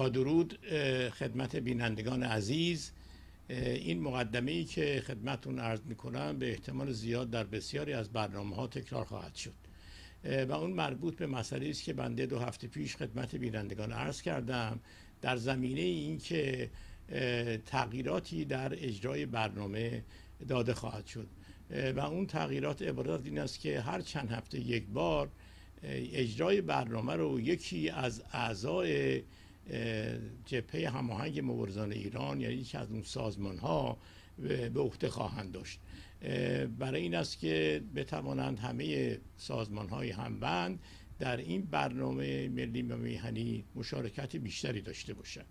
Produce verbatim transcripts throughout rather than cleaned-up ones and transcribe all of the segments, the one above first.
با درود خدمت بینندگان عزیز. این مقدمه ای که خدمتون عرض میکنم به احتمال زیاد در بسیاری از برنامه ها تکرار خواهد شد و اون مربوط به مسئله است که بنده دو هفته پیش خدمت بینندگان عرض کردم در زمینه این که تغییراتی در اجرای برنامه داده خواهد شد و اون تغییرات عبارت این است که هر چند هفته یک بار اجرای برنامه رو یکی از اعضای جبهه هماهنگ مبارزان ایران، یعنی یکی از اون سازمان ها به عهده خواهند داشت. برای این است که بتوانند همه سازمان های همبند در این برنامه ملی و میهنی مشارکت بیشتری داشته باشند.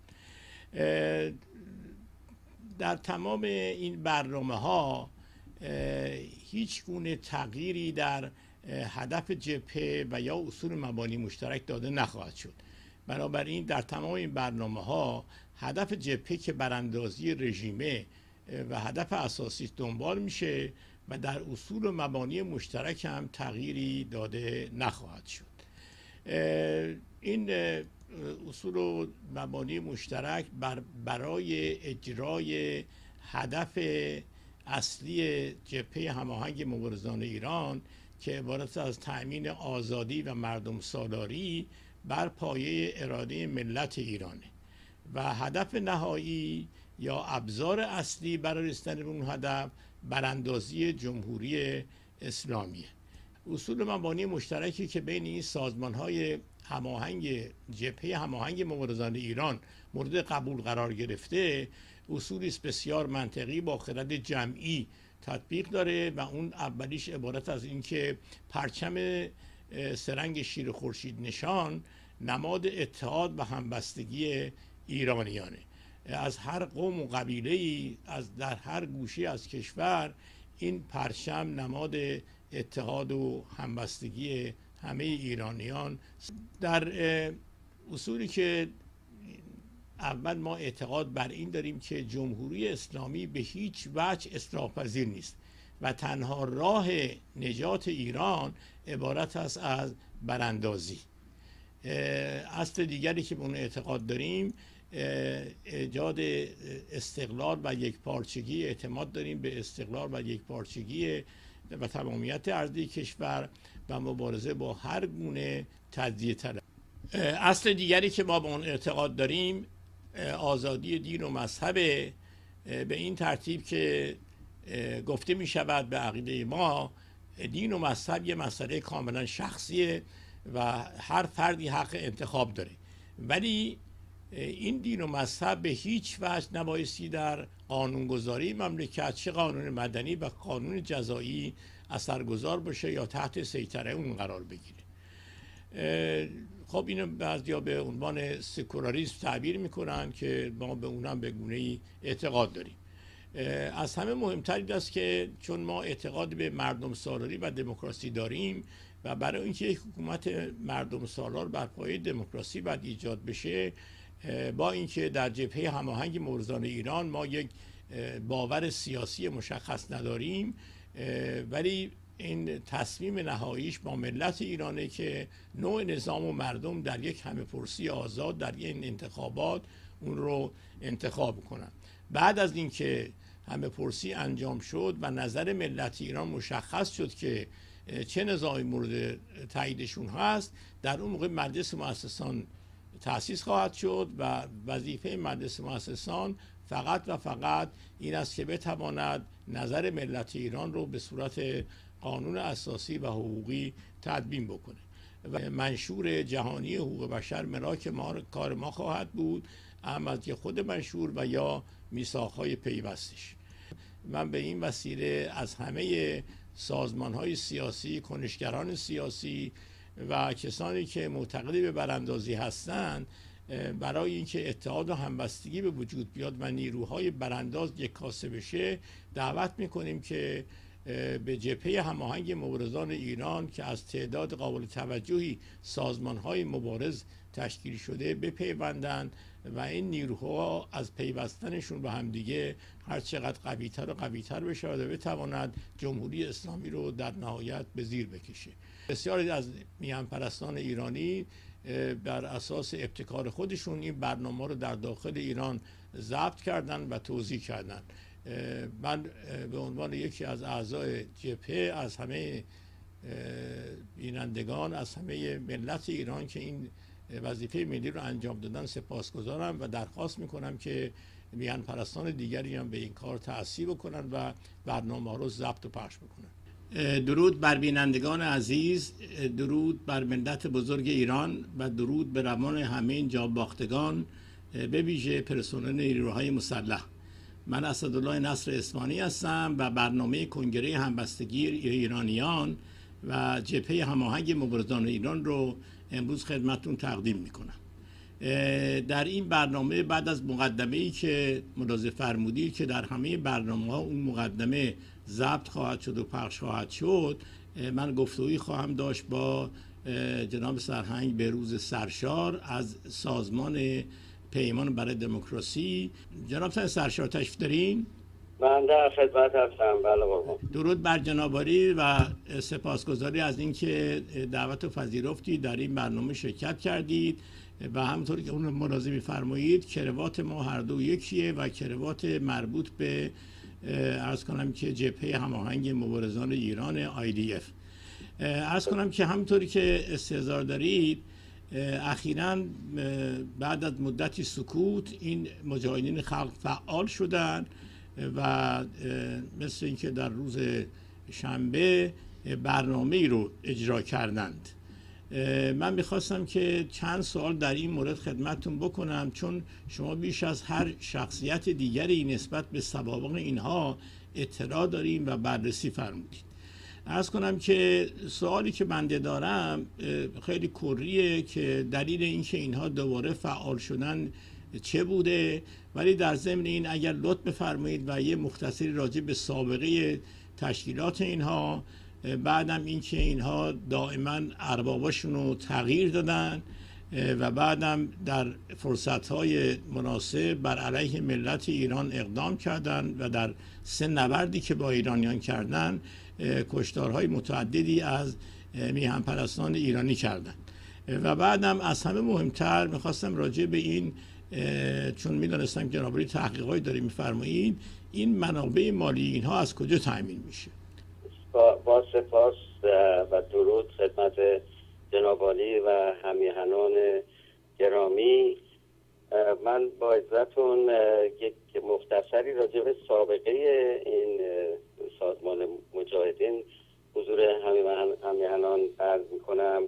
در تمام این برنامه ها هیچ گونه تغییری در هدف جبهه و یا اصول مبانی مشترک داده نخواهد شد. بنابراین در تمام این برنامه ها هدف جبهه که براندازی رژیمه و هدف اساسی دنبال میشه و در اصول و مبانی مشترک هم تغییری داده نخواهد شد. این اصول و مبانی مشترک بر برای اجرای هدف اصلی جبهه هماهنگ مبارزان ایران که عبارت از تأمین آزادی و مردم سالاری بر پایه اراده ملت ایرانه و هدف نهایی یا ابزار اصلی برای رسیدن به اون هدف براندازی جمهوری اسلامیه. اصول مبانی مشترکی که بین این سازمان‌های هماهنگ جبهه هماهنگ مبارزان ایران مورد قبول قرار گرفته اصولی است بسیار منطقی با خرد جمعی تطبیق داره و اون اولیش عبارت از این که پرچم سرنگ شیر خورشید نشان نماد اتحاد و همبستگی ایرانیانه. از هر قوم و قبیله‌ای از در هر گوشه از کشور این پرچم نماد اتحاد و همبستگی همه ایرانیان. در اصولی که اول ما اعتقاد بر این داریم که جمهوری اسلامی به هیچ وجه اصلاح پذیر نیست و تنها راه نجات ایران عبارت است از براندازی. اصل دیگری که به اون اعتقاد داریم ایجاد استقلال و یکپارچگی، اعتماد داریم به استقلال و یکپارچگی و تمامیت ارضی کشور و مبارزه با هر گونه تجزیه طلبی. اصل دیگری که ما به اون اعتقاد داریم آزادی دین و مذهب، به این ترتیب که گفته می شود به عقیده ما دین و مذهب یه مسئله کاملا شخصیه و هر فردی حق انتخاب داره، ولی این دین و مذهب به هیچ وجه نبایستی در قانونگذاری مملکت چه قانون مدنی و قانون جزایی اثرگذار باشه یا تحت سیطره اون قرار بگیره. خب اینو بعضیا به عنوان سکولاریسم تعبیر میکنن که ما به اونم به گونه‌ای اعتقاد داریم. از همه مهمتر این است که چون ما اعتقاد به مردم سالاری و دموکراسی داریم و برای اینکه یک حکومت مردم سالار بر پایه دموکراسی باید ایجاد بشه، با اینکه در جبهه هماهنگ مبارزان ایران ما یک باور سیاسی مشخص نداریم، ولی این تصمیم نهاییش با ملت ایرانه که نوع نظام و مردم در یک همه پرسی آزاد در این انتخابات اون رو انتخاب کنن. بعد از اینکه همه پرسی انجام شد و نظر ملت ایران مشخص شد که چه نظامی مورد تاییدشون هست، در اون موقع مجلس مؤسسان تأسیس خواهد شد و وظیفه مجلس مؤسسان فقط و فقط این است که بتواند نظر ملت ایران رو به صورت قانون اساسی و حقوقی تدوین بکنه و منشور جهانی حقوق بشر ملاک ما کار ما خواهد بود، اما از خود منشور و یا میثاق‌های پیوستش. من به این وسیله از همه سازمان‌های سیاسی، کنشگران سیاسی و کسانی که معتقد به براندازی هستند برای اینکه اتحاد و همبستگی به وجود بیاد و نیروهای برانداز یککاسه بشه دعوت میکنیم که به جبهه هماهنگ مبارزان ایران که از تعداد قابل توجهی سازمان‌های مبارز تشکیل شده بپیوندند و این نیروها از پیوستنشون به همدیگه هر چقدر قوی‌تر و قوی‌تر بشه و بتواند جمهوری اسلامی رو در نهایت به زیر بکشه. بسیاری از میهن پرستان ایرانی بر اساس ابتکار خودشون این برنامه رو در داخل ایران ضبط کردن و توزیع کردن. من به عنوان یکی از اعضای جبهه از همه بینندگان، از همه ملت ایران که این وظیفه ملی رو انجام دادن سپاسگزارم و درخواست میکنم که میهن پرستان دیگری هم به این کار تأثیر بکنن و برنامه رو ضبط و پخش بکنن. درود بر بینندگان عزیز، درود بر ملت بزرگ ایران و درود به روان همه این جانباختگان، به ویژه پرسنل نیروهای مسلح. من اسدالله نصر اصفهانی هستم و برنامه کنگره همبستگی ایرانیان و جبهه هماهنگ مبارزان ایران رو امروز خدمتتون تقدیم میکنم. در این برنامه بعد از مقدمه‌ای که ملاحظه فرمودید که در همه برنامه‌ها اون مقدمه ضبط خواهد شد و پخش خواهد شد، من گفتگویی خواهم داشت با جناب سرهنگ بهروز سرشار از سازمان پیمان برای دموکراسی. جناب سرشار تشریف دارین؟ من در خدمت هستم. بله قربان. درود بر جناب عالی و سپاسگزاری از اینکه دعوت رو پذیرفتید در این برنامه شرکت کردید و همونطوری که اون ملاحظه می‌فرمایید کروات ما هر دو یکیه و کروات مربوط به عرض کنم که جبهه هماهنگ مبارزان ایران آی دی اف. عرض کنم که همونطوری که استحضار دارید اخیراً بعد از مدتی سکوت این مجاهدین خلق فعال شدن و مثل اینکه در روز شنبه برنامه ای رو اجرا کردند. من میخواستم که چند سوال در این مورد خدمتتون بکنم، چون شما بیش از هر شخصیت دیگری نسبت به سوابق اینها اطلاع داریم و بررسی فرمودید. عرض کنم که سوالی که بنده دارم خیلی کلیه که دلیل اینکه اینها دوباره فعال شدن چه بوده، ولی در ضمن این اگر لطف بفرمایید و یه مختصری راجع به سابقه تشکیلات اینها، بعدم اینکه اینها دائما ارباباشون رو تغییر دادن و بعدم در فرصت‌های مناسب بر علیه ملت ایران اقدام کردن و در سه نبردی که با ایرانیان کردن کشتارهای متعددی از میهن پرستان ایرانی کردن. و بعدم از همه مهمتر میخواستم راجع به این، چون میدونستم که جناب عالی تحقیقاتی دارید میفرمایید، این منابع مالی اینها از کجا تامین میشه؟ با, با سپاس و درود خدمت جناب عالی و همیهنان گرامی. من با عزتون یک مختصری راجع به سابقه این سازمان مجاهدین حضور همیهنان عرض میکنم.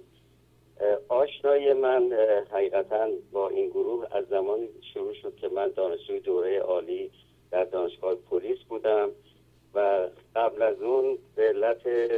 آشنایی من حقیقتا با این گروه از زمانی شروع شد که من دانشجوی دوره عالی در دانشگاه پلیس بودم و قبل از اون به علت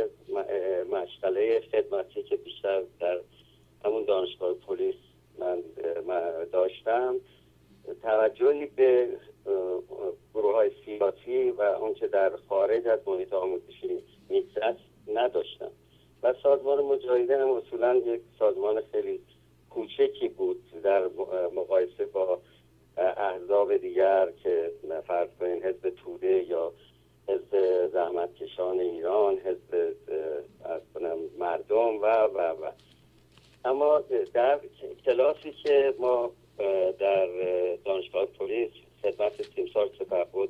مشغله خدمتی که بیشتر در همون دانشگاه پلیس من داشتم، توجهی به گروه های سیاسی و اونچه در خارج از محیط آموزشی میگذشت نداشتم و سازمان مجاهدین هم اصولا یک سازمان خیلی کوچکی بود در مقایسه با احزاب دیگر که فرض کنین حزب توده یا حزب زحمتکشان ایران، حزب از کنم مردم و و و اما در کلاسی که ما در دانشگاه پلیس خدمت تیمسار سپهبد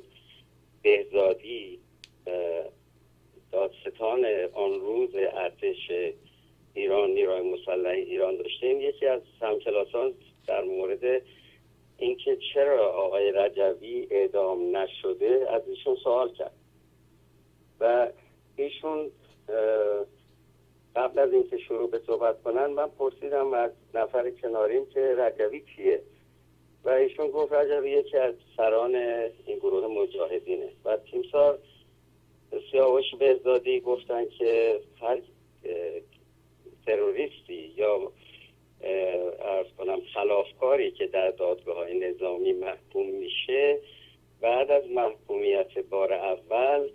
بهزادی دادستان آن روز ارتش ایران، نیروهای مسلح ایران داشتیم، یکی از همکلاسان در مورد اینکه چرا آقای رجوی اعدام نشده از ایشون سوال کرد و ایشون قبل از اینکه شروع به صحبت کنن من پرسیدم از نفر کناریم که رجوی کیه و ایشون گفت رجوی یکی از سران این گروه مجاهدینه و تیمسار سیاوش بهزادی گفتن که هر تروریستی یا عرض کنم خلافکاری که در دادگاه‌های نظامی محکوم میشه بعد از محکومیت بار اول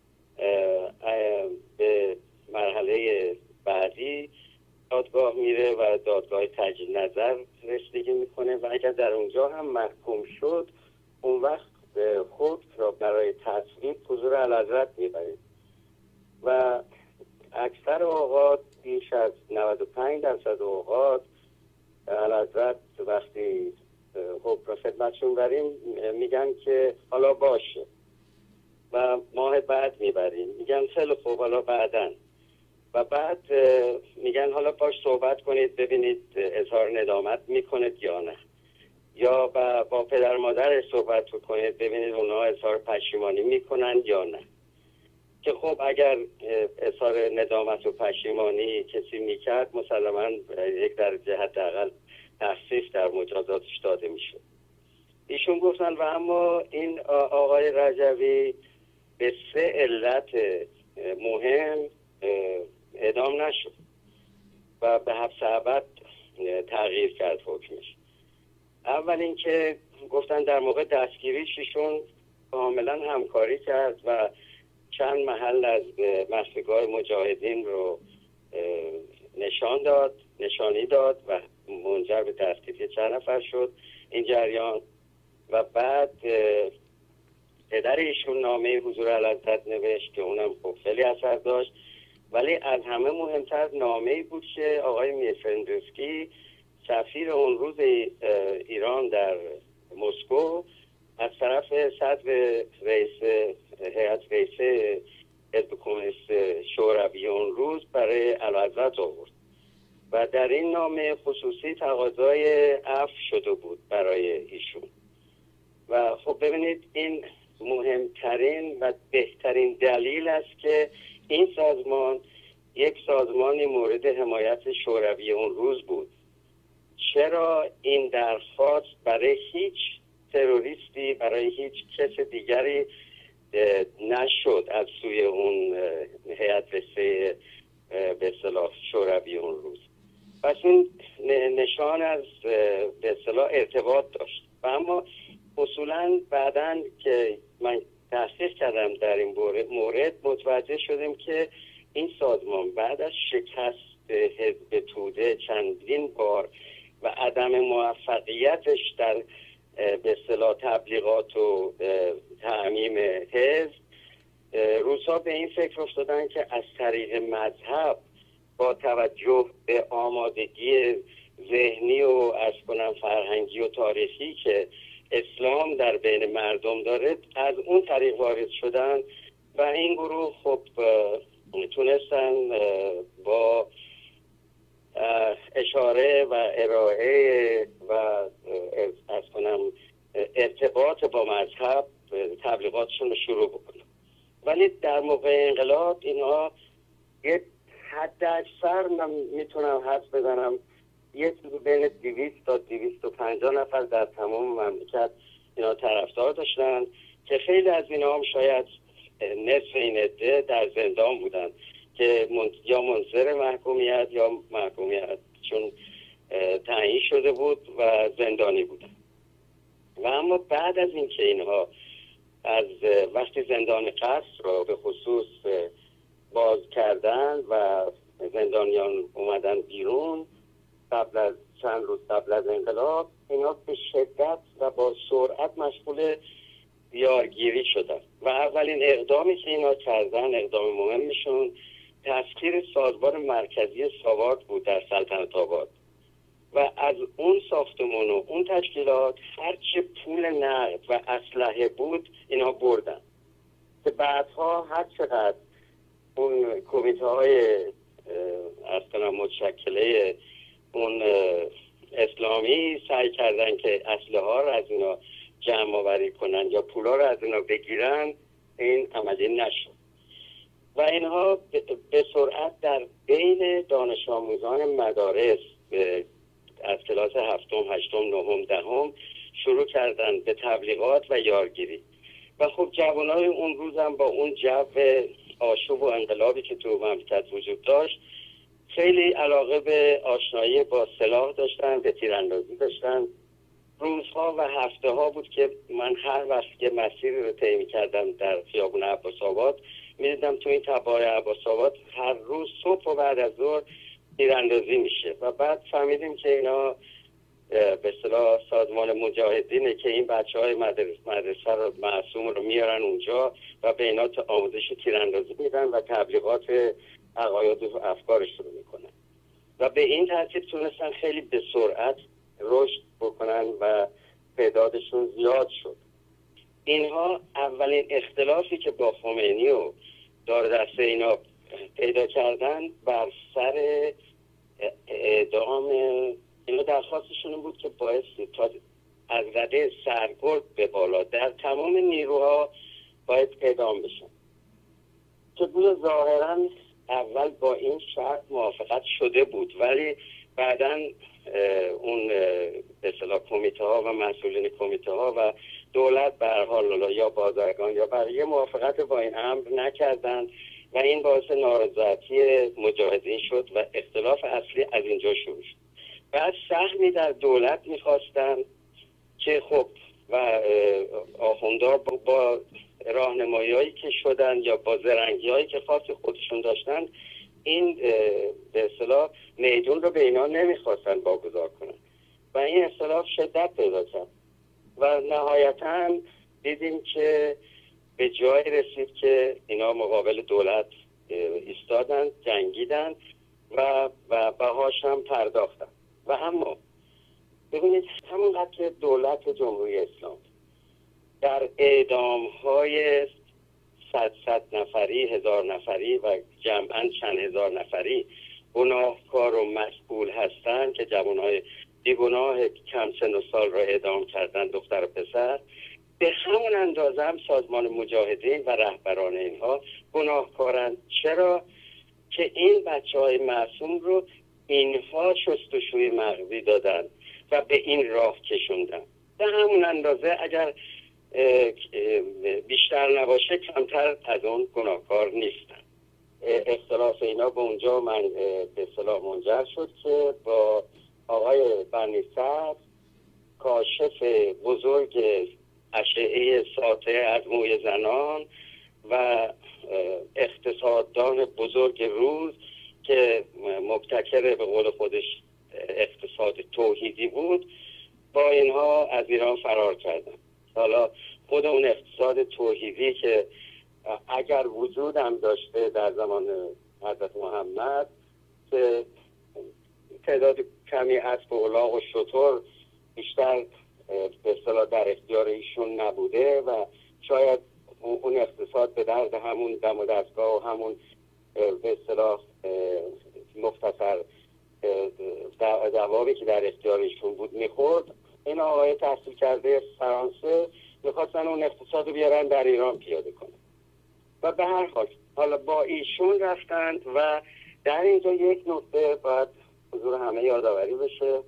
به مرحله بعدی دادگاه میره و دادگاه تجدید نظر رسیدگی میکنه و اگر در اونجا هم محکوم شد اون وقت خود را برای تصویب حضور اعلیحضرت میبرید و اکثر اوقات بیش از نود و پنج درصد اوقات اعلیحضرت وقتی خب خدمتشون بریم میگن که حالا باشه و ماه بعد میبریم، میگن خیلی خوب حالا بعدن، و بعد میگن حالا باش صحبت کنید ببینید اظهار ندامت میکنید یا نه، یا با, با پدر مادر صحبت کنید ببینید اونا اظهار پشیمانی میکنن یا نه. که خب اگر اظهار ندامت و پشیمانی کسی میکرد مسلما یک درجه حداقل تخفیف در مجازاتش داده میشد. ایشون گفتن و اما این آقای رجوی به سه علت مهم اعدام نشد و به حبس ابد تغییر کرد حکمش. اول اینکه گفتن در موقع دستگیریش ایشون کاملا همکاری کرد و چند محل از مسجدگاه مجاهدین رو نشان داد نشانی داد و منجر به دستگیری چند نفر شد این جریان. و بعد پدر ایشون نامه حضور اعلیحضرت نوشت که اونم خب خیلی اثر داشت، ولی از همه مهمتر نامه‌ای بود که آقای میرفندوفسکی سفیر اون روز ایران در مسکو از طرف صدر رئیس هیئت رئیسه حزب کمونیست شوروی اون روز برای اعلیحضرت آورد و در این نامه خصوصی تقاضای عفو شده بود برای ایشون. و خب ببینید این مهمترین و بهترین دلیل است که این سازمان یک سازمانی مورد حمایت شوروی اون روز بود. چرا این درخواست برای هیچ تروریستی، برای هیچ کس دیگری نشد از سوی اون هیئت رئیسه به اصطلاح شوروی اون روز؟ پس این نشان از به اصطلاح ارتباط داشت. و اما اصولا بعداً که من تحقیق کردم در این مورد متوجه شدیم که این سازمان بعد از شکست حزب توده چندین بار و عدم موفقیتش در به اصطلاح تبلیغات و تعمیم حزب، روسا به این فکر افتادن که از طریق مذهب با توجه به آمادگی ذهنی و از کنم فرهنگی و تاریخی که اسلام در بین مردم داره از اون طریق وارد شدن و این گروه خب تونستن با اشاره و ارائه و از کنم ارتباط با مذهب تبلیغاتشون رو شروع بکنن. ولی در موقع انقلاب اینها یک حد اکثر من میتونم حدس بزنم یک بین دویست تا دویست و پنجاه نفر در تمام مملکت اینا طرفدار داشتن که خیلی از اینا هم شاید نصف این عده در زندان بودن که یا منظر محکومیت یا محکومیت چون تعیین شده بود و زندانی بودن. و اما بعد از اینکه اینها از وقتی زندان قصر رو به خصوص باز کردن و زندانیان اومدن بیرون قبل از چند روز قبل از انقلاب، اینا به شدت و با سرعت مشغول دیارگیری شدن و اولین اقدامی که اینا کردن، اقدام مهمشون تسخیر سازمان مرکزی ساواک بود در سلطنت آباد و از اون ساختمان و اون تشکیلات هرچه پول نقد و اسلحه بود اینا بردن که بعدها هر چقدر اون کمیته های اصلا متشکله اون اسلامی سعی کردن که اسلحه ها رو از اینا جمع آوری کنن یا پولا رو از اینا بگیرن، این عملی نشد و اینها به سرعت در بین دانش آموزان مدارس از کلاس هفتم، هشتم، نهم، دهم شروع کردن به تبلیغات و یارگیری. و خب جوانای اون روز هم با اون جو آشوب و انقلابی که تو مملکت وجود داشت خیلی علاقه به آشنایی با سلاح داشتن، به تیراندازی داشتن. روزها و هفته ها بود که من هر وقت که مسیری رو طی می‌کردم در خیابون عباس آباد می‌دیدم تو این تبار عباس آباد هر روز صبح و بعد از ظهر تیراندازی میشه و بعد فهمیدیم که اینا به اصطلاح سازمان مجاهدینه که این بچه‌های مدرسه مدرسه رو معصوم رو میارن اونجا و به اینا آموزش تیراندازی میدن و تبلیغات عقاید و افکارش رو میکنن. و به این ترتیب تونستن خیلی به سرعت رشد بکنن و تعدادشون زیاد شد. اینها اولین اختلافی که با خمینی و دار دسته اینا پیدا کردن بر سر اعدام اینا درخواستشون بود که باعث تا از رده سرکرد به بالا در تمام نیروها باید اعدام بشن که بود. ظاهرا اول با این شرط موافقت شده بود، ولی بعداً اون به اصطلاح کمیته ها و مسئولین کمیته ها و دولت به هر حال یا بازرگان یا بقیه موافقت با این امر نکردند و این باعث نارضایتی مجاهدین شد و اختلاف اصلی از اینجا شروع شد. بعد سهمی در دولت میخواستن که خب و آخوندها با راهنمایی هایی که شدن یا با زرنگی هایی که خاص خودشون داشتن این به اصطلاح میدون رو به اینا نمیخواستن واگذار کنن و این اختلاف شدت پیدا کرد و نهایتاً دیدیم که به جای رسید که اینا مقابل دولت ایستادن، جنگیدن و و بهاش هم پرداختن. و اما ببینید همونقدر که دولت جمهوری اسلامی در اعدام های صد صد نفری، هزار نفری و جمعاً چند هزار نفری گناهکار و مسئول هستند که جوانهای بیگناه کم سن و سال را اعدام کردن، دختر و پسر، به همون اندازه هم سازمان مجاهدین و رهبران اینها گناهکارند. چرا؟ که این بچه های معصوم رو اینها شستشوی مغزی دادن و به این راه کشوندن. به همون اندازه اگر بیشتر نباشه کمتر از اون گناهکار نیستن. اختلاف اینا به اونجا من به اصطلاح منجر شد که با آقای بنی صدر کاشف بزرگ اشعه ساطع از موی زنان و اقتصاددان بزرگ روز که مبتکر به قول خودش اقتصاد توحیدی بود، با اینها از ایران فرار کردن. حالا خود اون اقتصاد توحیدی که اگر وجود هم داشته در زمان حضرت محمد که تعداد کمی اسب و الاغ و شتر بیشتر به اصطلاح در اختیار ایشون نبوده و شاید اون اقتصاد به درد همون دم و دستگاه و همون به اصطلاح مختصر دوابی که در اختیار ایشون بود میخورد. این آقای تحصیل کرده فرانسه میخواستن اون اقتصاد رو بیارن در ایران پیاده کنن و به هر حال حالا با ایشون رفتند. و در اینجا یک نکته باید حضور همه یادآوری بشه،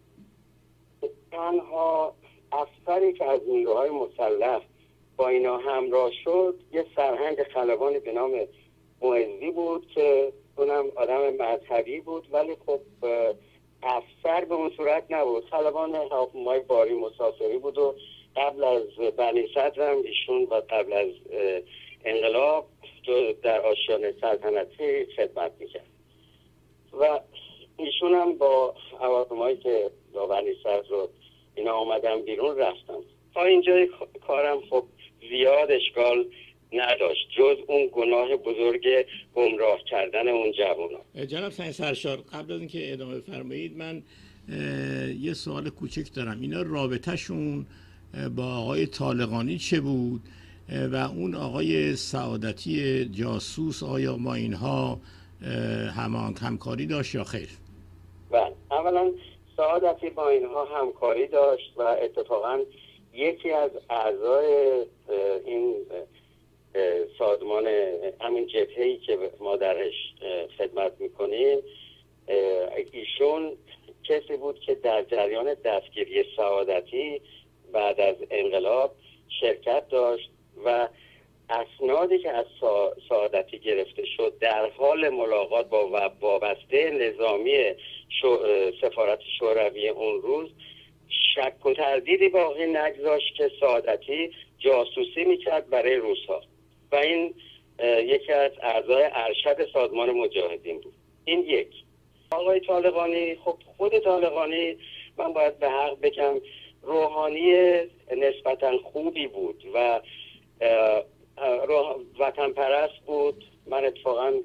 تنها افسری که از نیروهای مسلح با اینا همراه شد یه سرهنگ خلبانی به نام معزی بود که اونم آدم مذهبی بود، ولی خب افسر به اون صورت نبود، خلبان هواپیمای باری مسافری بود و قبل از بنی صدر هم ایشون و قبل از انقلاب در آشیانه سلطنتی خدمت میکرد و ایشون هم با هواپیمایی که با بنی صدر رو اینا آمدن بیرون رفتن. تا اینجای کارم خب زیاد اشکال نداشت جز اون گناه بزرگ گمراه کردن اون جوونا. جناب سعید سرشار، قبل از اینکه ادامه فرمایید من یه سوال کوچک دارم. اینا رابطهشون با آقای طالقانی چه بود و اون آقای سعادتی جاسوس آیا ما اینها همان همکاری داشت یا خیر؟ بله، اولا سعادتی با اینها همکاری داشت و اتفاقا یکی از اعضای این سازمان همین جبهه‌ای که ما درش خدمت میکنیم ایشون کسی بود که در جریان دستگیری سعادتی بعد از انقلاب شرکت داشت و اسنادی که از سعادتی گرفته شد در حال ملاقات با وابسته نظامی سفارت شوروی اون روز شک و تردیدی باقی نگذاشت که سعادتی جاسوسی میکرد برای روس‌ها و این یکی از اعضای ارشد سازمان مجاهدین بود. این یک. آقای طالقانی، خب خود طالقانی من باید به حق بگم روحانی نسبتاً خوبی بود و وطن پرست بود. من اتفاقاً دو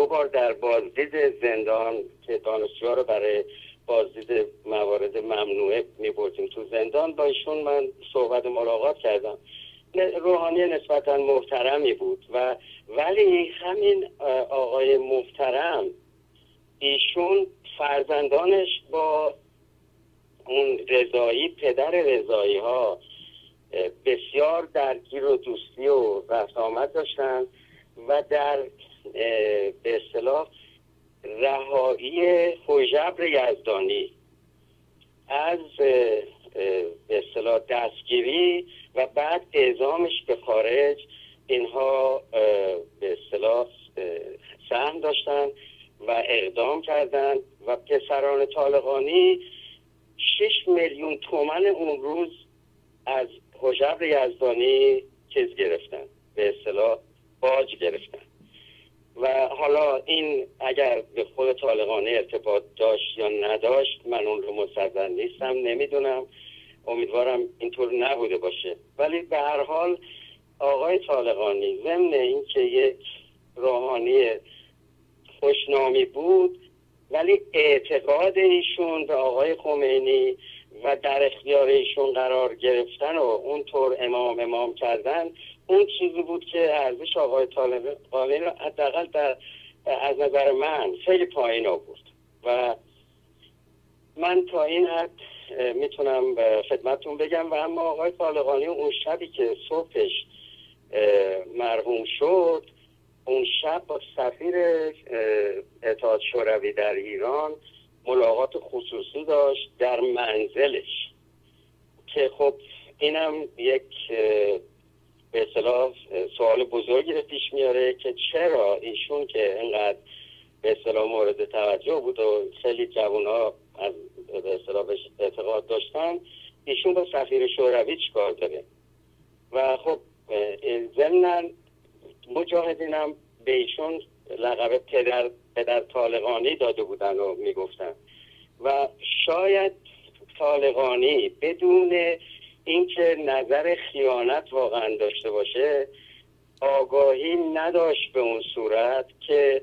بار در بازدید زندان که دانشجوها رو برای بازدید موارد ممنوعه می‌بردیم تو زندان، با ایشون من صحبت ملاقات کردم. روحانی نسبتاً محترمی بود و ولی همین آقای محترم ایشون فرزندانش با اون رضایی، پدر رضایی ها بسیار درگیر و دوستی و رفت آمد داشتن و در به اصطلاح رهایی حجبر یزدانی از به اصطلاح دستگیری و بعد اعزامش به خارج، اینها به اصطلاح سهم داشتن و اقدام کردن و پسران طالقانی شش میلیون تومان اون روز از حجبر یزدانی چیز گرفتن، به اصطلاح باج گرفتن. و حالا این اگر به خود طالقانی ارتباط داشت یا نداشت من اون رو مصدق نیستم، نمیدونم، امیدوارم اینطور نبوده باشه. ولی به هر حال آقای طالقانی ضمن این که یک روحانی خوشنامی بود، ولی اعتقاد ایشون به آقای خمینی و در اختیار ایشون قرار گرفتن و اونطور امام امام کردن، اون چیزی بود که ارزش آقای طالقانی رو حداقل در از نظر من خیلی پایین آورد. و من تا این حد میتونم خدمتتون بگم. و اما آقای طالقانی اون شبی که صبحش مرحوم شد، اون شب با سفیر اتحاد شوروی در ایران ملاقات خصوصی داشت در منزلش، که خب اینم یک به اصطلاح سوال بزرگی رو پیش میاره که چرا ایشون که اینقدر به اصطلاح مورد توجه بود و خیلی جوان‌ها از به اصطلاح بهش اعتقاد داشتن، ایشون با سفیر شوروی چیکار داره؟ و خب ضمناً مجاهدینم به ایشون لقب پدر پدر طالقانی داده بودن و میگفتن. و شاید طالقانی بدون اینکه نظر خیانت واقعا داشته باشه آگاهی نداشت به اون صورت که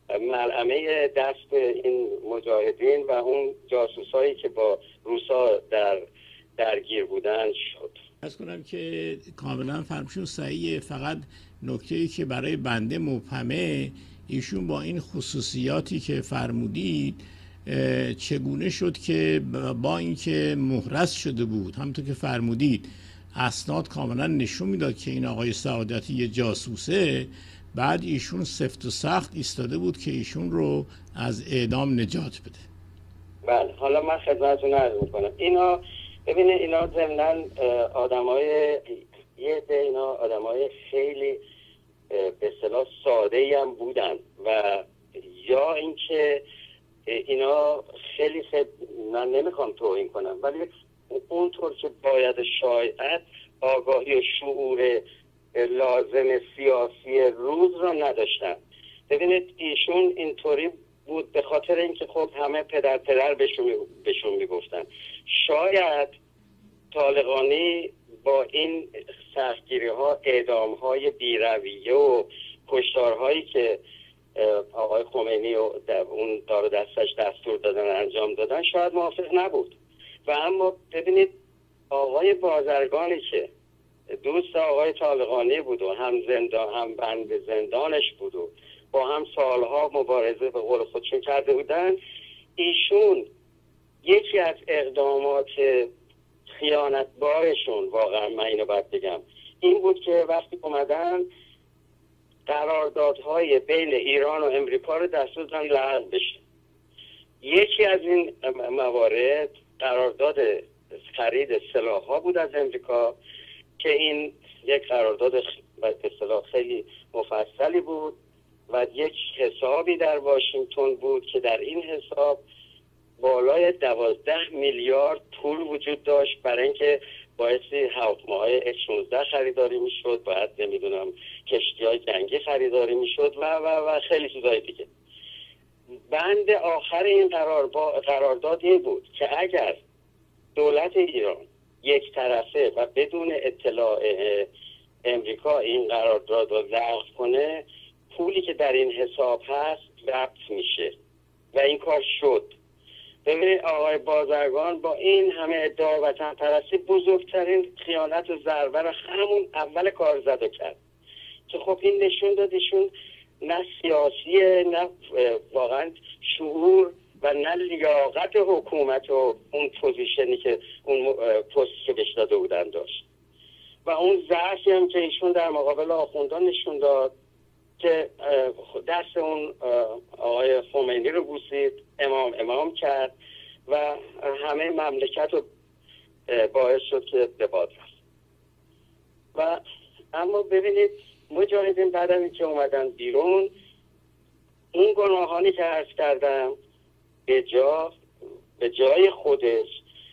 ملعمه دست این مجاهدین و اون جاسوسایی که با روسا در درگیر بودن شد. از کنم که کاملا فرمشون صحیحه، فقط نکته‌ای که برای بنده مبهمه ایشون با این خصوصیاتی که فرمودید چگونه شد که با اینکه محرز شده بود، همونطور که فرمودید اسناد کاملا نشون میداد که این آقای سعادتی یه جاسوسه، بعد ایشون سفت و سخت ایستاده بود که ایشون رو از اعدام نجات بده. بله، حالا من خدمتتون عرض میکنم. اینا ببینید اینا ضمناً آدمای یه ده اینا آدمای خیلی به اصطلاح ساده‌ای هم بودن و یا اینکه اینا خیلی خیلی من نمیخوام توهین کنم ولی اونطور که باید شاید آگاهی و شعور لازم سیاسی روز را نداشتن. ببینید ایشون اینطوری بود به خاطر اینکه خب همه پدر پدر بهشون بهشون میگفتن. شاید طالقانی با این سختگیری ها، اعدام های بی‌رویه و کشتارهایی که آقای خمینی و اون دار دستش دستور دادن انجام دادن شاید موافق نبود. و اما ببینید آقای بازرگانی که دوست آقای طالقانی بود و هم زندان هم بند زندانش بود و با هم سالها مبارزه به قول خودشون کرده بودن، ایشون یکی از اقدامات خیانتبارشون، واقعا من اینو باید بگم، این بود که وقتی اومدن قراردادهای بین ایران و امریکا رو دستور دادن لغو بشه. یکی از این موارد قرارداد خرید سلاح‌ها بود از امریکا که این یک قرارداد به اصطلاح خیلی مفصلی بود و یک حسابی در واشنگتن بود که در این حساب بالای دوازده میلیارد پول وجود داشت برای اینکه بایستی هواپیماهای اچ شانزده خریداری میشد، باید نمیدونم کشتی‌های جنگی خریداری میشد و و و خیلی چیزای دیگه. بند آخر این قرار با قرارداد این بود که اگر دولت ایران یک طرفه و بدون اطلاع امریکا این قرارداد رو لغو کنه، پولی که در این حساب هست ضبط میشه و این کار شد. ببینید آقای بازرگان با این همه ادعا وطن پرستی بزرگترین خیانت و ضربه رو همون اول کار زد و کرد که خب این نشون دادشون نه سیاسیه، نه واقعا شعور و نه لیاقت حکومت و اون پوزیشنی که اون پستی که بهش داده بودن داشت و اون ضعفی هم که ایشون در مقابل آخوندان نشون داد که دست اون آقای خمینی رو بوسید، امام امام کرد و همه مملکت رو باعث شد که به باد رفت. و اما ببینید مجاهدین بعد از اینکه اومدن بیرون این گناهانی که عرض کردم به جا به جای خودش،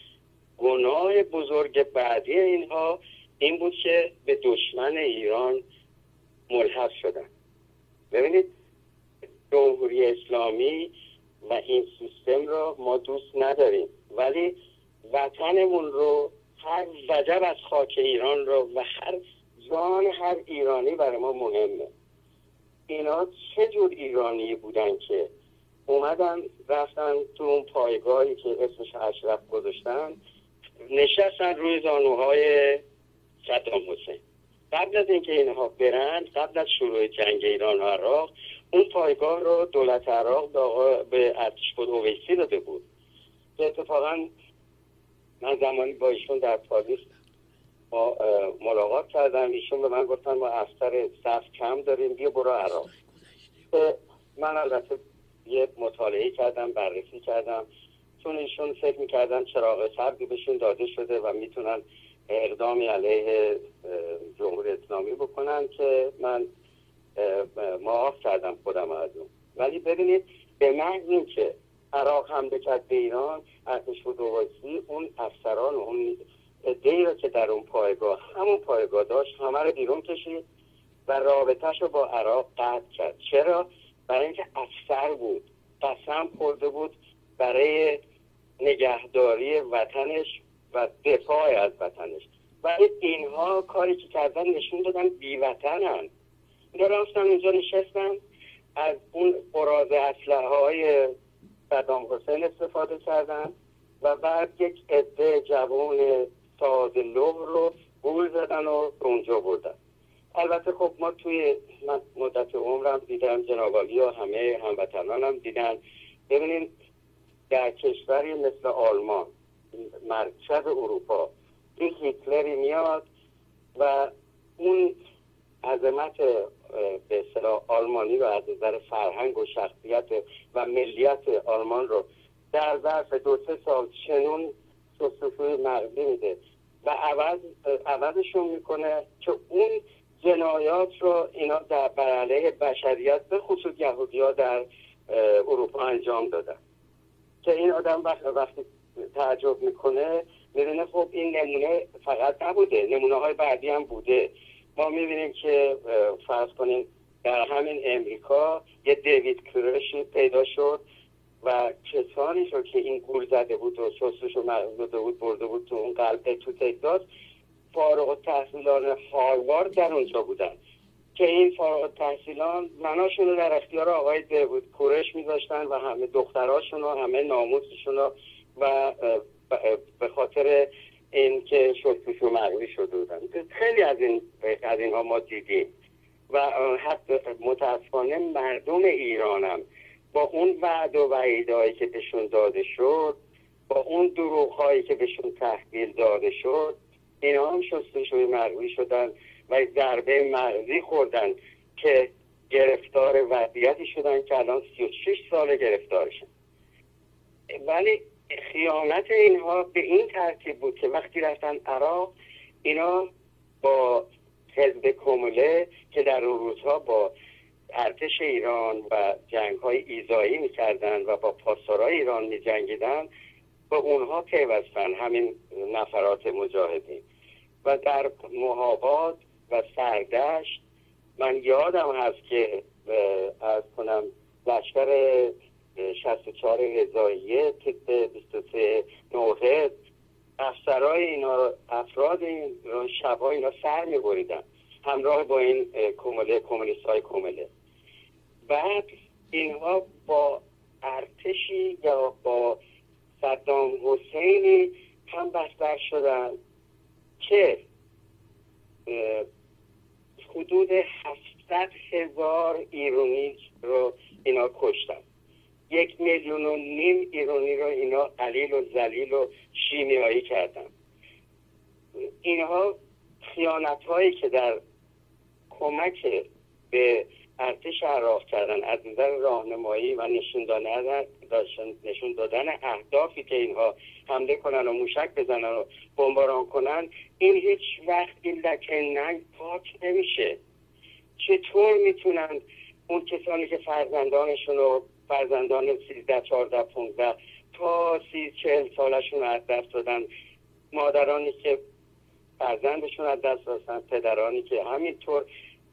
گناه بزرگ بعدی اینها این بود که به دشمن ایران ملحق شدن. ببینید جمهوری اسلامی و این سیستم رو ما دوست نداریم، ولی وطنمون رو، هر وجب از خاک ایران رو و هر جان هر ایرانی برای ما مهمه. اینا چه جور ایرانی بودن که اومدن رفتن تو اون پایگاهی که اسمش اشرف گذاشتن، نشستن روی زانوهای صدام حسین. قبل از اینکه اینها برند، قبل از شروع جنگ ایران و عراق، اون پایگاه رو دولت عراق به ارتشخود اویسی داده بود که اتفاقا من زمانی با ایشون در پاریس ما ملاقات کردم. ایشون به من گفتن ما افسر صف کم داریم، بیا برو عراق. من البته یه مطالعه کردم، بررسی کردم، چون ایشون فکر میکردن چراغ سبزی بهشون داده شده و میتونن اقدامی علیه جمهوری اسلامی بکنن که من معاف کردم خودم از اون. ولی ببینید به محض این که عراق حمله کرد به ایران، ارتشخود اویسی اون افسران و اون عده‌ای رو که در اون پایگاه همون پایگاه داشت همه رو بیرون کشید و رابطه‌ش رو با عراق قطع کرد. چرا؟ برای اینکه افسر بود، قسم خورده بود برای نگهداری وطنش و دفاع از وطنش. ولی اینها کاری که کردن نشون دادن بی‌وطنن. اینا رفتن اونجا نشستن، از اون قراض اسلحه های صدام حسین استفاده کردن و بعد یک عده جوان ساده لوح رو گول زدن و اونجا بردن. البته خب ما توی مدت عمرم دیدم، جناب عالی و همه هموطنانم دیدن. ببینید در کشوری مثل آلمان، مرکز اروپا، این هیتلری میاد و اون عظمت به اصطلاح آلمانی رو از نظر فرهنگ و شخصیت و ملیت آلمان رو در ظرف دو سه سال چنون شستشوی مغزی میده و عوض عوضشون میکنه که اون جنایات رو اینا در بر علیه بشریت به خصوص یهودی‌ها در اروپا انجام دادن. که این آدم وقت وقتی تعجب میکنه میبینه خب این نمونه فقط نبوده، نمونه های بعدی هم بوده. ما میبینیم که فرض کنیم در همین امریکا یه دیوید کورشی پیدا شد و کسانی شد که این گول زده بود و شستش و مغزده بود برده بود تو اون قلعه تو تگزاس، فارغ التحصیلان هاروارد در اونجا بودن که این فارغ التحصیلان زناشون رو در اختیار آقای دیوید کورش میذاشتن و همه دختراشون و همه ناموسشون رو و به خاطر این که شستش و مغزی شده بودن. خیلی از این از اینها ما دیدیم و حتی متاسفانه مردم ایرانم با اون وعد و وعیدهایی که بهشون داده شد، با اون دروغ‌هایی که بهشون تحویل داده شد، اینا هم شستشوی مغزی شدن و ضربه مغزی خوردن که گرفتار وضعیتی شدن که الان سی و شش سال گرفتارشن. ولی خیانت اینها به این ترتیب بود که وقتی رفتن عراق، اینا با حزب کموله که در اون روزها با ارتش ایران و جنگ‌های ایذایی می‌کردن و با پاسدارای ایران می‌جنگیدن، با اونها پیوستن همین نفرات مجاهدین و در محابات و سردشت. من یادم هست که از کنم لشکر شصت و چهار رضاییه تیپ بیست و سه نوحد افسرهای اینا، افراد این شبها اینا سر می‌بریدن همراه با این کموله کمونیست های کموله. بعد اینها با ارتشی یا با صدام حسینی هم بستر شدن که حدود هفتصد هزار ایرانی رو اینا کشتن. یک میلیون و نیم ایرانی رو اینا قلیل و ذلیل و شیمیایی کردن. اینها خیانت هایی که در کمک به ارتش عراق کردن از نظر راهنمایی و نشون دادن نشون دادن اهدافی که اینها حمله کنن و موشک بزنن و بمباران کنن، این هیچ وقت این لکه ننگ پاک نمیشه. چطور میتونن اون کسانی که فرزندانشون رو فرزندان سیزده چهارده پونزده تا سی چهل سالشون از دست دادن، مادرانی که فرزندشون از دست دادن، پدرانی که همینطور،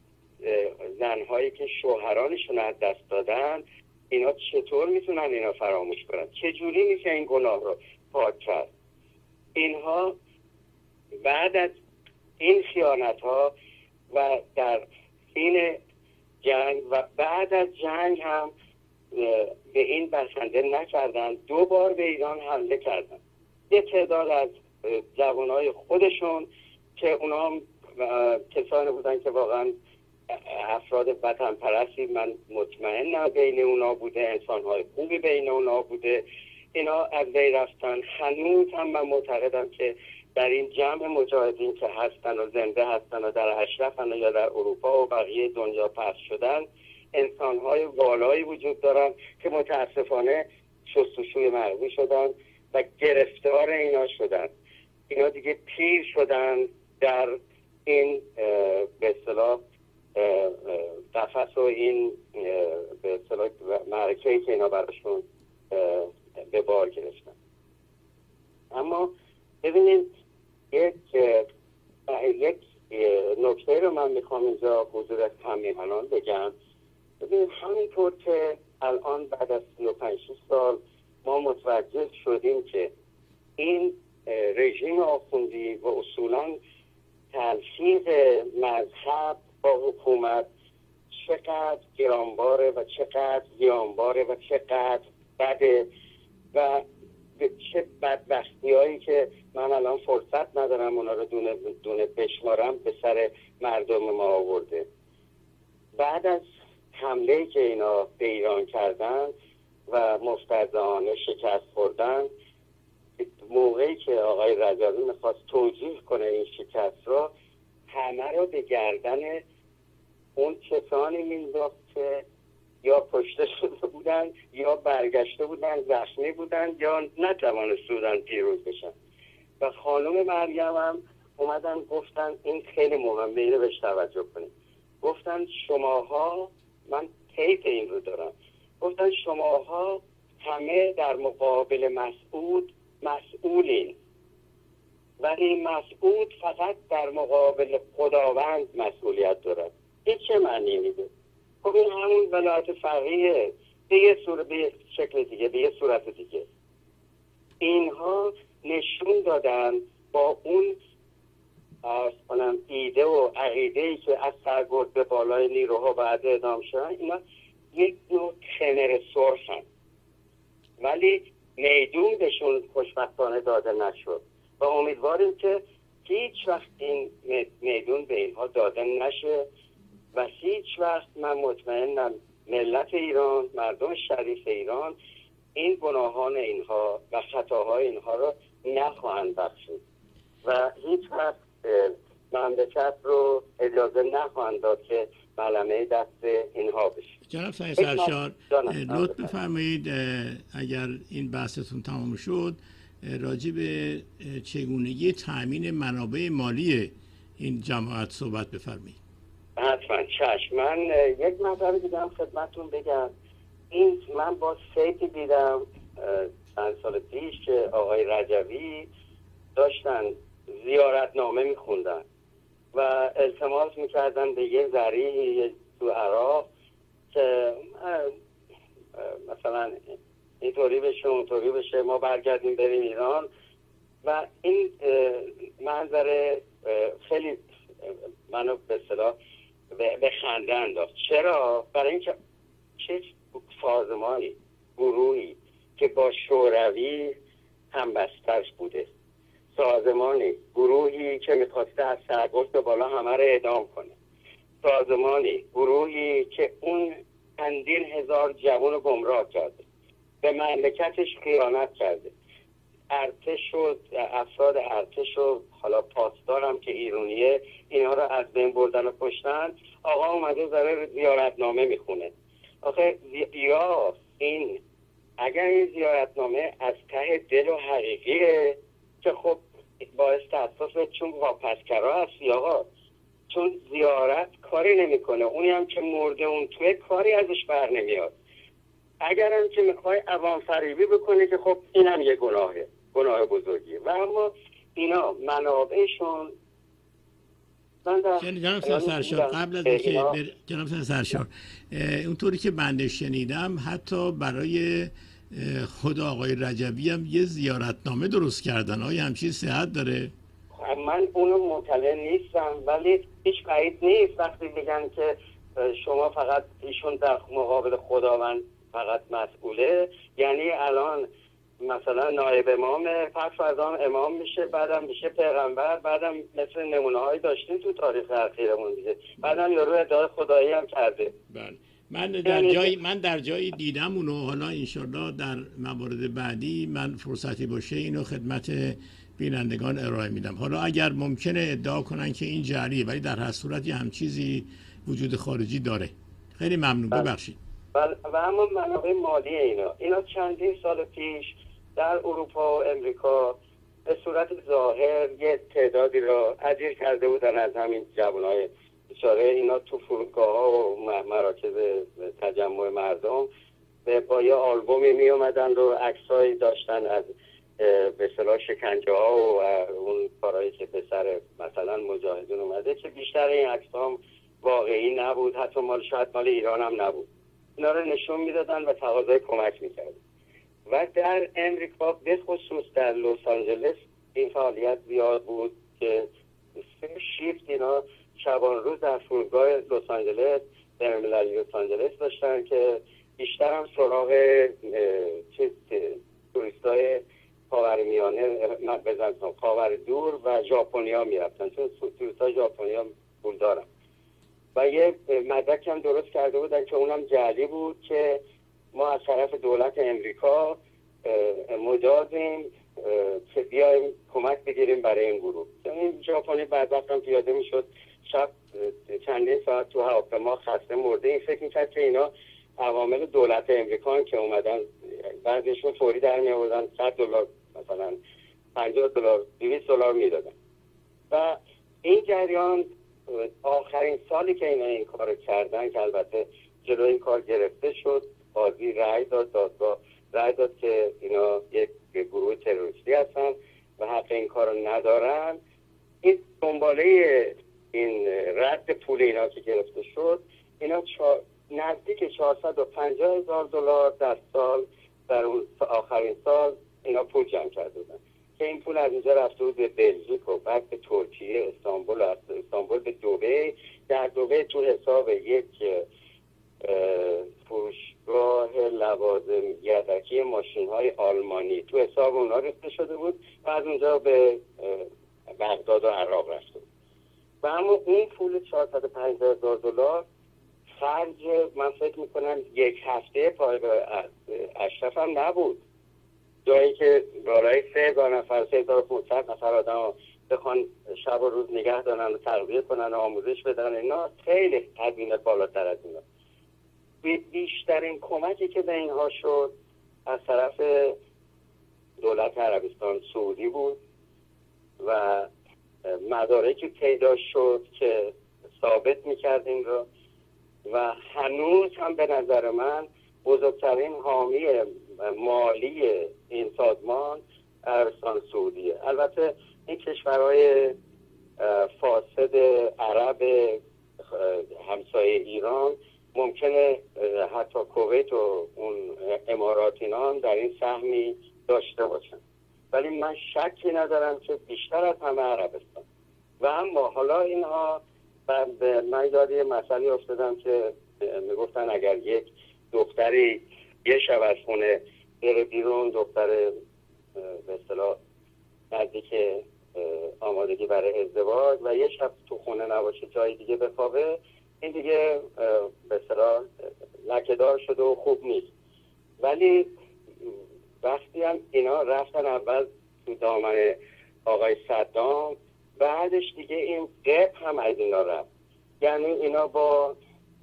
زنهایی که شوهرانشون از دست دادن، اینا چطور میتونن اینا فراموش کنن؟ چجوری میشه این گناه رو پاک کرد؟ اینها بعد از این خیانت ها و در این جنگ و بعد از جنگ هم به این بسنده نکردن، دو بار به ایران حمله کردن. یه تعداد از جوانای خودشون که اونا هم کسانی بودن که واقعا افراد وطن پرستی، من مطمئنم بین اونا بوده، انسانهای خوبی بین اونا بوده، اینا از بین رفتن. هنوز هم من معتقدم که در این جمع مجاهدین که هستن و زنده هستن و در اشرفن یا در اروپا و بقیه دنیا پخش شدن، انسانهای والایی وجود دارن که متاسفانه شستشوی مغزی شدن و گرفتار اینا شدن. اینا دیگه پیر شدن در این به اصطلاح قفس و این به اصطلاح معرکه‌ای که اینا براشون به بار گرفتن. اما ببینید یک یک نکته رو من میخوام اینجا حضور از همیهنان بگم. ببینید همینطور که الان بعد از سی و پنج سال ما متوجه شدیم که این رژیم آخوندی و اصولاً تلفیق مذهب با حکومت چقدر گرانباره و چقدر زیانباره و چقدر بده و چه بدبختی هایی که من الان فرصت ندارم اونا رو دونه دونه بشمارم به سر مردم ما آورده. بعد از حمله که اینا به ایران کردن و مفترضانه شکست خوردن، موقعی که آقای رجوی میخواست توجیه کنه این شکست رو، همه رو به گردن اون کسانی مینداخت که یا کشته شده بودن یا برگشته بودن زخمی بودن یا نتوانسته بودن پیروز بشن. و خانم مریم هم اومدن گفتن این خیلی مهمه، اینو بهش توجه کنید. گفتن شماها، من تیپ این رو دارم، گفتن شماها همه در مقابل مسعود مسئولین، ولی مسعود فقط در مقابل خداوند مسئولیت دارد. این چه معنی میده؟ خب این همون ولایت فقیه به یه صورت، به شکل دیگه، به یه صورت دیگه. اینها نشون دادن با اون کنم ایده و عقیده‌ای که از سرگرد به بالای نیروها بعد اعدام شدن، اینا یک نوع خمر سرخن، ولی میدون بهشون خوشبختانه داده نشد و امیدواریم که هیچ وقت این میدون به اینها داده نشه و هیچ وقت من مطمئنم ملت ایران، مردم شریف ایران، این گناهان اینها و خطاهای اینها رو نخواهند بخشید و هیچ وقت مملکت رو اجازه نخواهند داد که ملمه دست اینها بشه. جناب سعید سرشار، لطف بفرمایید اگر این بحثتون تمام شد راجع به چگونگی تأمین منابع مالی این جماعت صحبت بفرمایید. حتما چشم. من یک مطلب دیدم خدمتتون بگم. این من با سیتی دیدم چند سال پیش که آقای رجوی داشتن زیارتنامه میخوندن و التماس میکردن به یه ذریعی تو عراق که مثلا اینطوری بشه اونطوری بشه، ما برگردیم بریم ایران. و این منظره خیلی منو به اصطلاح به خنده انداخت. چرا؟ برای اینکه چه سازمانی، گروهی که با شوروی همبستر بوده، سازمانی، گروهی که میخواسته از سرگشت به بالا همه رو اعدام کنه، سازمانی، گروهی که اون چندین هزار جوان رو گمراه کرده، به مملکتش خیانت کرده، ارتش و افراد ارتش و حالا پاسدارم که ایرانیه اینا رو از بین بردن و کشتن. آقا اومده داره زیارتنامه میخونه. آخه یا این اگر این زیارتنامه از ته دل و حقیقیه که خب باعث تاسفه، چون واپسگرا هستی آقا، چون زیارت کاری نمیکنه، اونی هم که مرده اون توی کاری ازش بر نمیاد. اگر هم که میخوای عوام فریبی بکنه که خب اینم یه گناهه، گناه بزرگیه. و اما اینا منابعشون جناب سرشار قبل از اینکه بر... جناب سرشار اونطوری که بنده شنیدم حتی برای خود آقای رجبی هم یه زیارتنامه درست کردن. آیا همچین صحت داره؟ من اونو مطلع نیستم، ولی هیچ بعید نیست وقتی میگن که شما فقط ایشون در مقابل خداوند فقط مسئوله. یعنی الان مثلا نایب امام پس فردا امام میشه، بعدم میشه پیغمبر، بعدم مثل نمونه هایی داشتیم تو تاریخ اخیرمون دیگه، بعدم یارو ادعای خدایی هم کرده. بله من در جایی من در جایی دیدم اونو، حالا انشالله در موارد بعدی من فرصتی باشه اینو خدمت بینندگان ارائه میدم. حالا اگر ممکنه ادعا کنن که این جعلیه، ولی در هر صورت یه هم چیزی وجود خارجی داره. خیلی ممنون. ببخشید. بله و اما منابع مالی اینا اینا چندین سال پیش در اروپا و امریکا به صورت ظاهر یه تعدادی را اجیر کرده بودن از همین جوانای بیچاره. اینا تو فرودگاه ها و مراکز تجمع مردم با یه آلبومی می اومدن و عکسایی داشتن از به اصطلاح شکنجه ها و اون کارهایی که به سر مثلا مجاهدین اومده، که بیشتر این عکس‌ها واقعی نبود، حتی مال شاید مال ایران هم نبود. اینا رو نشون میدادن و تقاضای کمک میکردن. و در امریکا به خصوص در لس آنجلس این فعالیت زیاد بود که سه شیفت اینا شبان روز در فرودگاه لس آنجلس بین‌المللی لس آنجلس داشتن که بیشتر هم سراغ چیز توریستای خاورمیانه بزن خاور دور و ژاپنیا میرفتن، چون توریستای ژاپنیا پول دارن. و یه مدرک هم درست کرده بودن که اونم جعلی بود که ما از طرف دولت امریکا مجازیم که بیایم کمک بگیریم برای این گروه. این ژاپنی بعد وقت هم پیاده میشد شب چندین ساعت تو هواپیما خسته مرده. این فکر میکرد که اینا عوامل دولت امریکا که اومدن بعضیشون فوری در می آوردن صد دلار مثلا پنجاه دلار دویست دلار میدادن. و این جریان آخرین سالی که اینا این کار کردن که البته جلو این کار گرفته شد، قاضی رأی داد، دادگاه رأی داد که اینا یک گروه تروریستی هستن و حق این کار رو ندارن. این دنباله این رد پول اینا که گرفته شد، اینا چا... نزدیک چهارصد و پنجاه هزار دلار در سال در اون آخرین سال اینا پول جمع کرده بودن که این پول از اینجا رفته بود به بلژیک و بعد به ترکیه، استانبول، از استانبول به دبی. در دبی تو حساب یک فروشگاه لوازم یدکی ماشین های آلمانی تو حساب اونا ریخته شده بود و از اونجا به بغداد و عراق رفته بود. و اما اون پول چهارصد و پنجاه هزار دلار خرج من فکر میکنم یک هفته پای اشرف هم نبود، جایی که بالای سه هزار نفر سه هزار و پانصد نفر آدم بخوان شب و روز نگه دارن و تغذیه کنن و آموزش بدن، اینا خیلی هزینه بالاتر از اینا. بیشترین کمکی که به اینها شد از طرف دولت عربستان سعودی بود و مدارکی پیدا شد که ثابت میکرد این رو و هنوز هم به نظر من بزرگترین حامی مالی این سازمان عربستان سعودیه. البته این کشورهای فاسد عرب همسایه ایران ممکنه حتی کویت و اون امارات اینا هم در این سهمی داشته باشن، ولی من شکی ندارم که بیشتر از همه عربستان. و اما حالا اینها من یاد یه مسئله افتادم که میگفتن اگر یک دختری یه شب از خونه بره بیرون، دختر به اصطلاح نزدیک آمادگی برای ازدواج، و یه شب تو خونه نباشه جای دیگه بخوابه، این دیگه به اصطلاح لکه‌دار شده و خوب نیست. ولی وقتی هم اینا رفتن اول تو دامن آقای صدام، بعدش دیگه این قپ هم از اینا رفت. یعنی اینا با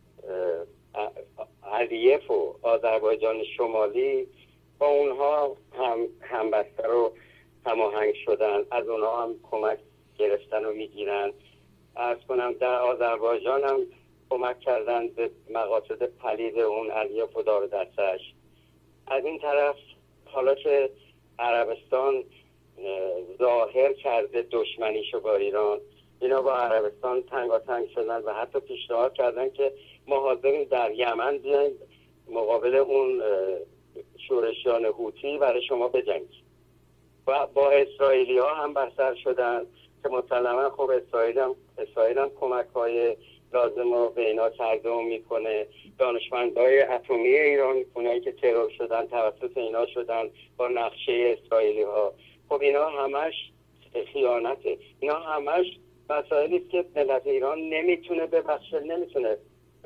علیف و آذربایجان شمالی با اونها هم همبستر و هماهنگ شدن، از اونها هم کمک گرفتن و میگیرن. عرض کنم در آذربایجان هم کمک کردن به مقاصد پلید اون علیف و دار دستش. از این طرف حالا که عربستان ظاهر کرده دشمنیشو با ایران، اینا با عربستان تنگاتنگ شدن و حتی پیشنهاد کردن که ما حاضریم در یمن بیایم مقابل اون شورشیان هوتی برای شما بجنگیم. و با اسرائیلی ها هم بسر شدن که مسلما خب اسرائیل هم, اسرائیل هم کمک های لازم رو به اینا تقدیم میکنه. دانشمندای اتمی ایران، اونایی که ترور شدن توسط اینا شدن با نقشه اسرائیلی ها، خب اینا همش خیانته. اینا همش مسائلی که ملت ایران نمیتونه ببخشه، نمیتونه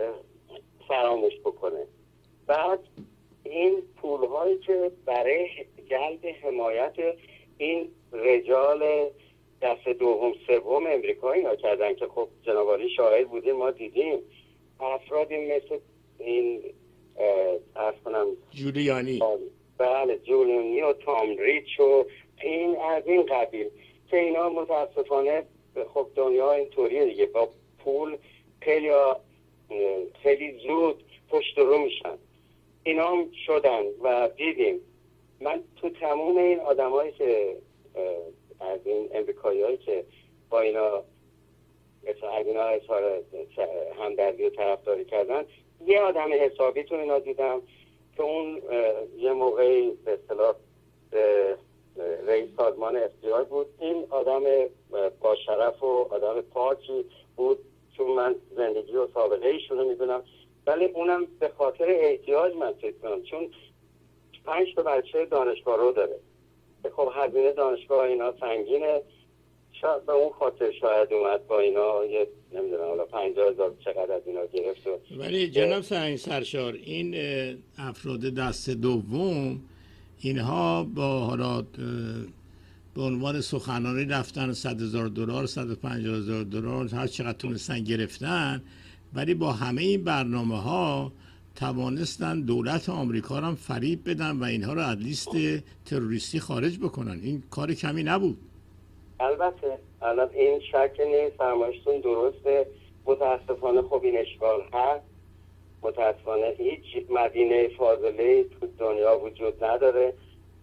فراموش بکنه. بعد این پول هایی که برای جلب حمایت این رجال دست دوم سوم امریکایی اینا کردن که خب جناب عالی شاهد بودیم، ما دیدیم افرادی مثل این عرض کنم جولیانی، بله جولیانی و تام ریچ و این از این قبیل، که اینا متاسفانه خب دنیا اینطوریه دیگه، با پول خیلی خیلی زود پشت رو میشن. اینا هم شدن و دیدیم. من تو تموم این آدمایی که از این امریکایی هایی که با اینا مثلا اینا اظهار همدردی و طرفداری کردن، یه آدم حسابی تو اینا دیدم که اون یه موقعی به اصطلاح رئیس سازمان اف بی آی بود. این آدم با شرف و آدم پاکی بود، چون من زندگی و سابقه ایشونو میدونم، ولی اونم به خاطر احتیاج من فکر کنم، چون پنج تا بچه دانشگاه رو داره. خب هزینه دانشگاه اینا سنگینه، شاید به اون خاطر شاید اومد با اینا یه نمیدونم حالا پنجاه هزار چقدر از اینا گرفت. ولی جناب سرهنگ سرشار، این افراد دست دوم اینها با حالا به عنوان سخنرانی رفتن صد هزار دلار، صد و پنجاه هزار دلار، هر چقدر تونستن گرفتن، ولی با همه این برنامه ها توانستن دولت آمریکا رو هم فریب بدن و اینها رو از لیست تروریستی خارج بکنن. این کار کمی نبود. البته الان این شک نیست، فرمایشتون درسته. متاسفانه خب این اشکال هست. متاسفانه هیچ مدینه فاضله تو دنیا وجود نداره.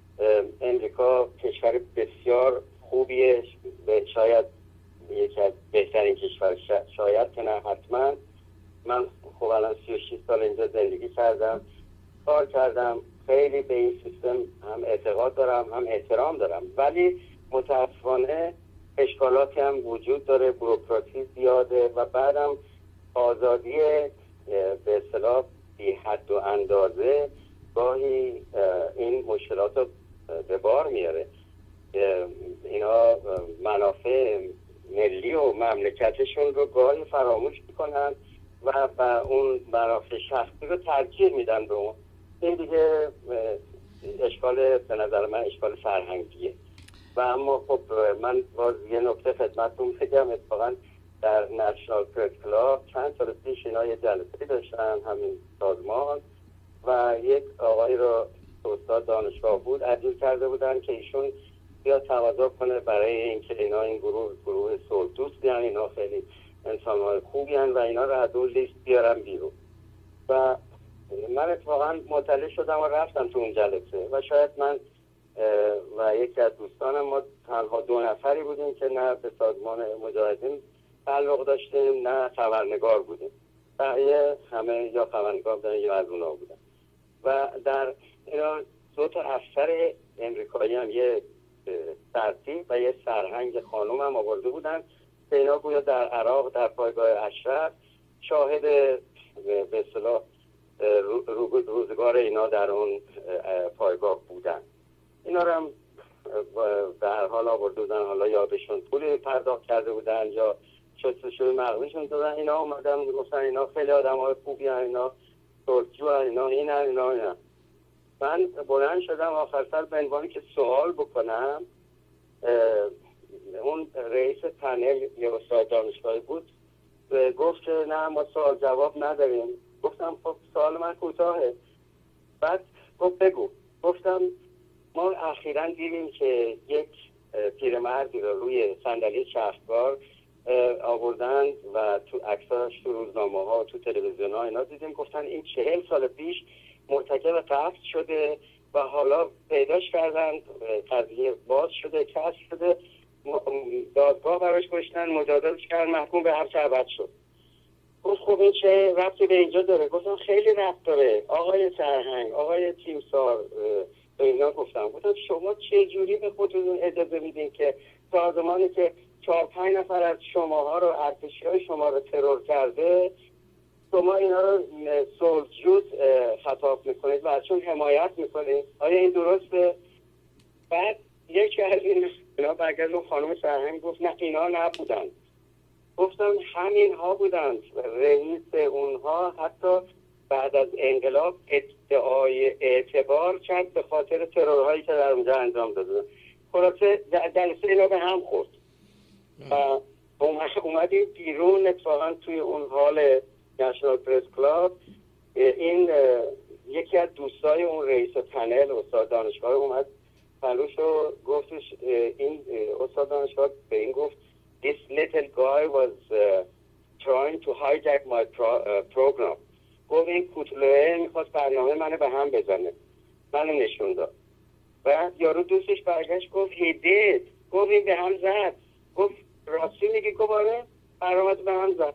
امریکا کشور بسیار خوبیه، شاید یکی از بهترین کشور، شاید که نه حتما. من خب الان سی و شش سال اینجا زندگی کردم، کار کردم، خیلی به این سیستم هم اعتقاد دارم هم احترام دارم، ولی متاسفانه اشکالاتی هم وجود داره، بوروکراسی زیاده و بعدم آزادی به اصطلاح بی حد و اندازه گاهی این مشکلات رو به بار میاره. اینا منافع ملی و مملکتشون رو گاهی فراموش میکنن و با اون منافع شخصی رو ترجیح میدن به اون. این دیگه اشکال به نظر من اشکال فرهنگیه. و اما خب من باز یه نکته خدمتتون بگم، اتفاقا در نشنال پرس کلاب چند سال پیش اینا یه جلسه داشتن همین سازمان و یک آقایی رو استاد دانشگاه بود عزیز کرده بودن که ایشون بیا تقاضا کنه برای اینکه اینا این گروه گروه صلح دوستی هستن، اینا خیلی انسان‌های خوبی هستن و اینا رو از اون لیست بیارن بیرون. و من اتفاقا مطلع شدم و رفتم تو اون جلسه و شاید من و یکی از دوستانم ما تنها دو نفری بودیم که نه به سازمان مجاهدین تعلق داشتیم نه خبرنگار بودیم، بقیه همه یا خبرنگار بودن یا از اونا بودن. و در اینا دو تا افسر امریکایی هم یه سرتیپ و یه سرهنگ خانوم هم آورده بودن که اینا گویا در عراق در پایگاه اشرف شاهد به اصطلاح روزگار اینا در اون پایگاه بودن. اینا رو هم به هر حال آورده بودن، حالا یا بهشون پول پرداخت کرده بودن یا شستشوی مغزشون دادن. اینا اومدن گفتن اینا خیلی آدم‌های خوبی هستن، اینا صلحجو هستن، اینا این هستن، اینا این هستن. من بلند شدم آخر سر به عنوانی که سوال بکنم. اون رئیس پنل یا استاد دانشگاهی بود گفت که نه ما سوال جواب نداریم. گفتم خب سوال من کوتاهه. بعد گفت بگو. گفتم ما اخیراً دیدیم که یک پیرمردی رو روی صندلی چرخدار آوردند و تو عکساش تو روزنامه ها تو تلویزیون ها اینا دیدیم. گفتن این چهل سال پیش مرتکب قتل شده و حالا پیداش کردن، قضیه باز شده، کشف شده، دادگاه براش کشتن، مجازاتش کردن، محکوم به هر ابد شد. گفت خب این چه ربطی به اینجا داره؟ گفتم خیلی ربط داره آقای سرهنگ، آقای تیمسار. به اینا گفتم گفتم شما چه جوری به خودتون اجازه میدین که سازمانی که چهار پنج نفر از شماها رو، ارتشی‌های شما رو ترور کرده، شما اینا رو صلحجو خطاب میکنید و ازشون حمایت میکنید؟ آیا این درسته؟ بعد یکی از اینا برگرد اون خانم سرهنگ گفت نه اینا نبودن. گفتم همین ها بودن. رئیس اونها حتی بعد از انقلاب ادعای اعتبار کرد به خاطر ترورهایی که در اونجا انجام دادن. خلاصه جلسه اینا به هم خورد و اومدیم بیرون. اتفاقا توی اون حال نشنال پرس کلاب این یکی از دوستای اون رئیس پنل استاد دانشگاه اومد پلوش و گفتش، این استاد دانشگاه به این گفت this little guy was uh, trying to hijack my pro- uh, program. گفت این کوتلوه میخواست برنامه منو به هم بزنه، منو نشون داد. و یارو دوستش برگشت گفت he did. گفت این به هم زد. گفت راستی میگی؟ گفت آره برنامه به هم زد.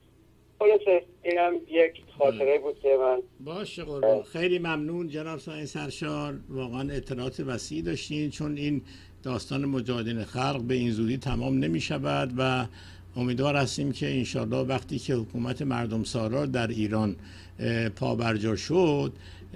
خلاصه اینم یک خاطره بود که من باشه قربان. خیلی ممنون جناب سایه سرشار، واقعا اطلاعات وسیعی داشتین، چون این داستان مجاهدین خلق به این زودی تمام نمی شود و امیدوار هستیم که انشالله وقتی که حکومت مردم سالار در ایران پابرجا شد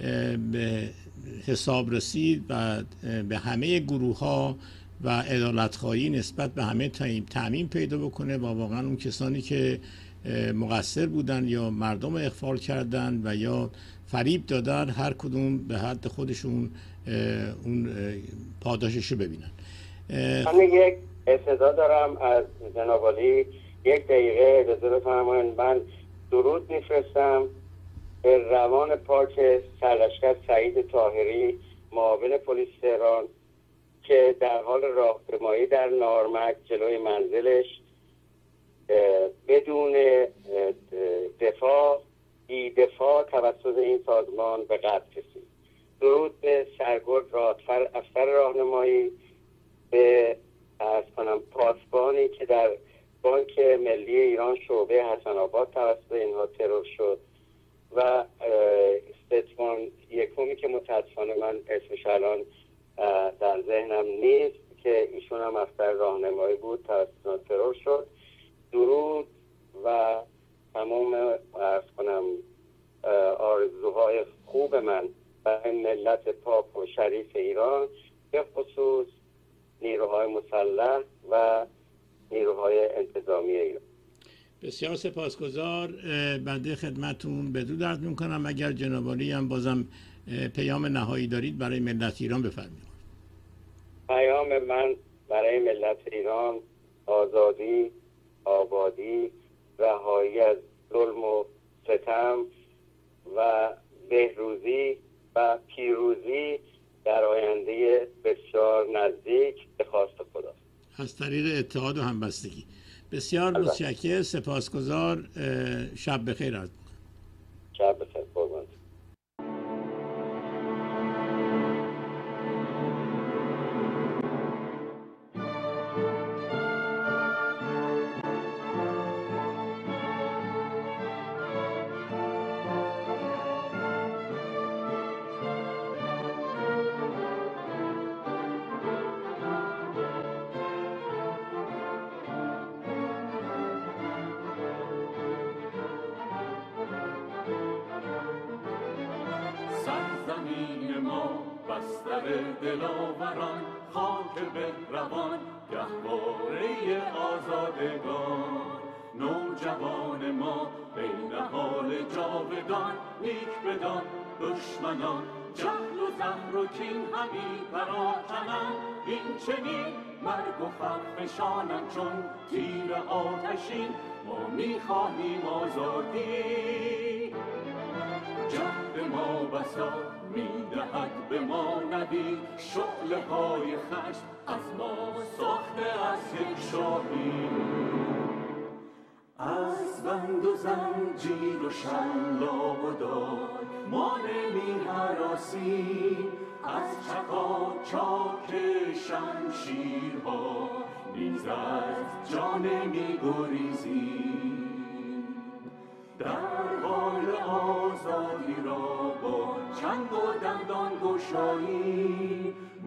به حساب رسید و به همه گروه ها و عدالتخواهی نسبت به همه تعمیم پیدا بکنه و واقعا اون کسانی که مقصر بودن یا مردم اغفال کردن و یا فریب دادن هر کدوم به حد خودشون اون پاداششو ببینن. من یک استعداد دارم از جناب عالی یک دقیقه اجازه بفرمایید من درود میفرستم به روان پاک سرلشکر سعید طاهری معاون پلیس تهران که در حال راهپیمایی در نارمک جلوی منزلش بدون دفاع بی دفاع توسط این سازمان به قتل رسید. درود به سرگرد رادفر افسر راهنمایی، به عرض کنم پاسبانی که در بانک ملی ایران شعبه حسن آباد توسط اینها ترور شد و ستمان یکمی که متاسفانه من اسمش الان در ذهنم نیست که ایشون هم افسر راهنمایی بود توسط ترور شد. درود و تمام عرض کنم آرزوهای خوب من برای ملت پاک و شریف ایران، به خصوص نیروهای مسلح و نیروهای انتظامی ایران. بسیار سپاسگزار. بنده خدمتون بدرود عرض می‌کنم. اگر جناب عالی هم بازم پیام نهایی دارید برای ملت ایران بفرمایید. پیام من برای ملت ایران آزادی، آبادی، رهایی از ظلم و ستم و بهروزی و پیروزی در آینده بسیار نزدیک به خواست خدا از طریق اتحاد و همبستگی. بسیار متشکرم، سپاسگزار. شب بخیر عرض می‌کنم. شب بخیر قربان. ما بستر دلاوران، خاک بهروان گهواره آزادگان. نوجوان ما بین حال جاودان، نیک بدان دشمنان جهل و زهر و کین همی پراکنند. این چنین مرگ و فرفشانند چون تیر آتشین، ما میخواهیم آزادی. جهد ما بسا میدهد به ما نوید، شعله های خشم از ما ساخته از یک شاهی. از بند و زنجیر و شلاق و دار ما نمی هراسیم، از چکاچاک شمشیرها نیز از جان می گریزیم. در حال آزادی را با چنگ و دندان گشایی،